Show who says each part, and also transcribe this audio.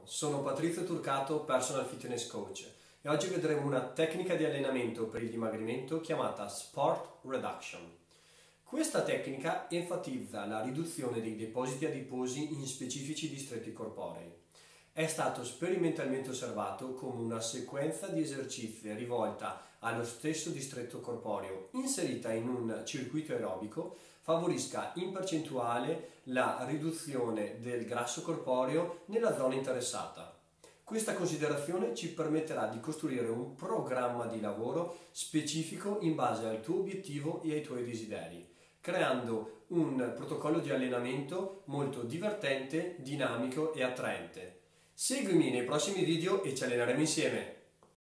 Speaker 1: sono Patrizio Turcato, Personal Fitness Coach e oggi vedremo una tecnica di allenamento per il dimagrimento chiamata Sport Reduction. Questa tecnica enfatizza la riduzione dei depositi adiposi in specifici distretti corporei. È stato sperimentalmente osservato come una sequenza di esercizi rivolta allo stesso distretto corporeo, inserita in un circuito aerobico, favorisca in percentuale la riduzione del grasso corporeo nella zona interessata. Questa considerazione ci permetterà di costruire un programma di lavoro specifico in base al tuo obiettivo e ai tuoi desideri, creando un protocollo di allenamento molto divertente, dinamico e attraente. Seguimi nei prossimi video e ci alleneremo insieme!